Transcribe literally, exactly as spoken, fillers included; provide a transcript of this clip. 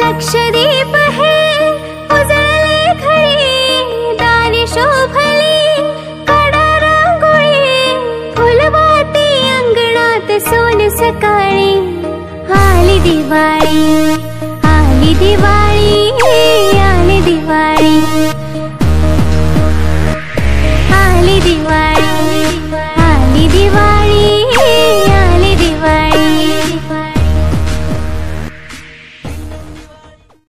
लक्षदीप है उजळले घरी, दारी शोभली कडा रांगोळी, फुलवाती अंगणात सोन सकाळी। आली दिवाळी, आली दिवाळी, आली दिवाळी।